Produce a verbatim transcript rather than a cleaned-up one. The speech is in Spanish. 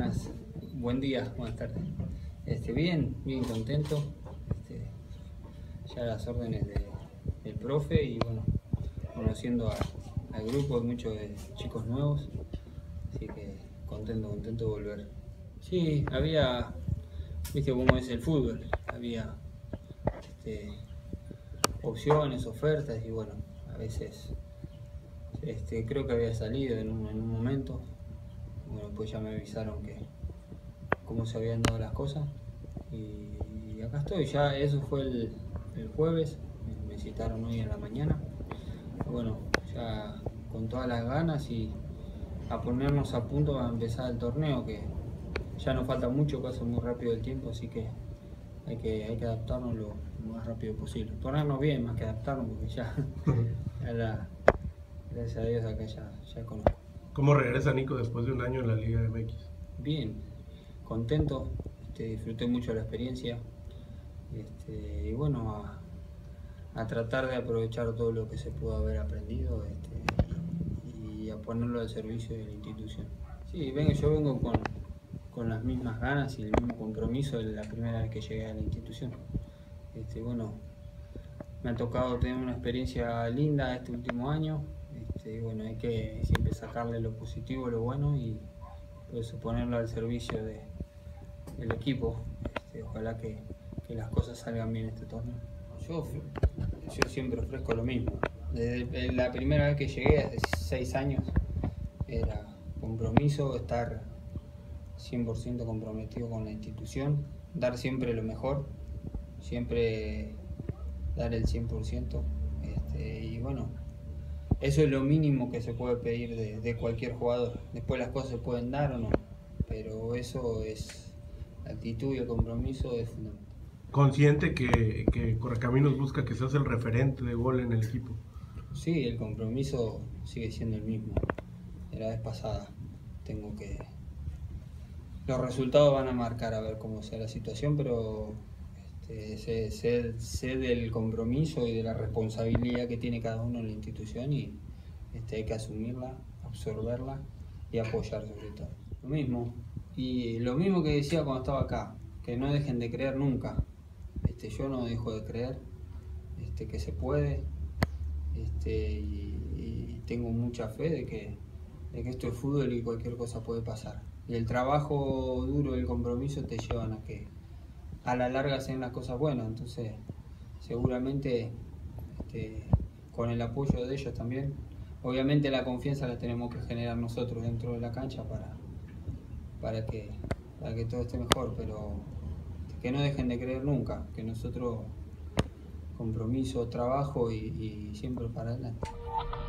buenas, buen día, buenas tardes. Este, bien, bien contento. Este, ya las órdenes de, del profe y bueno, conociendo a, al grupo, muchos de chicos nuevos, así que contento, contento de volver. Sí, había, viste cómo es el fútbol, había este, opciones, ofertas y bueno, a veces este, creo que había salido en un, en un momento. Bueno, pues ya me avisaron que cómo se habían dado las cosas y acá estoy. Ya eso fue el, el jueves, me citaron hoy en la mañana. Bueno, ya con todas las ganas y a ponernos a punto a empezar el torneo, que ya no falta mucho, pasa muy rápido el tiempo, así que hay que, hay que adaptarnos lo, lo más rápido posible. Ponernos bien más que adaptarnos, porque ya, ya la, gracias a Dios acá ya, ya conozco. ¿Cómo regresa Nico después de un año en la Liga M X? Bien, contento, este, disfruté mucho la experiencia este, y bueno, a, a tratar de aprovechar todo lo que se pudo haber aprendido este, y a ponerlo al servicio de la institución. Sí, vengo, yo vengo con, con las mismas ganas y el mismo compromiso de la primera vez que llegué a la institución. Este, bueno, me ha tocado tener una experiencia linda este último año. Este, bueno, hay que siempre sacarle lo positivo, lo bueno y por eso ponerlo al servicio de, del equipo. Este, ojalá que, que las cosas salgan bien este torneo. Yo, yo siempre ofrezco lo mismo. Desde la primera vez que llegué, hace seis años, era compromiso, estar cien por ciento comprometido con la institución, dar siempre lo mejor, siempre dar el cien por ciento. Este, y bueno, eso es lo mínimo que se puede pedir de, de cualquier jugador. Después las cosas se pueden dar o no, pero eso es, la actitud y el compromiso es fundamental. Consciente que, que Correcaminos busca que seas el referente de gol en el equipo. Sí, el compromiso sigue siendo el mismo de la vez pasada. Tengo que... Los resultados van a marcar a ver cómo sea la situación, pero este, sé, sé, sé del compromiso y de la responsabilidad que tiene cada uno en la institución y este, hay que asumirla, absorberla y apoyar sobre todo. Lo mismo, y lo mismo que decía cuando estaba acá, que no dejen de creer nunca. Este, yo no dejo de creer este, que se puede este, y, y tengo mucha fe de que, de que esto es fútbol y cualquier cosa puede pasar. Y el trabajo duro y el compromiso te llevan a que a la larga sean las cosas buenas. Entonces, seguramente este, con el apoyo de ellos también. Obviamente la confianza la tenemos que generar nosotros dentro de la cancha para, para, que, para que todo esté mejor, pero que no dejen de creer nunca, que nosotros compromiso, trabajo y, y siempre para adelante.